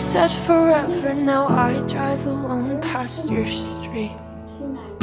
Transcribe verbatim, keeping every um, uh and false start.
said forever, now I drive alone past your street.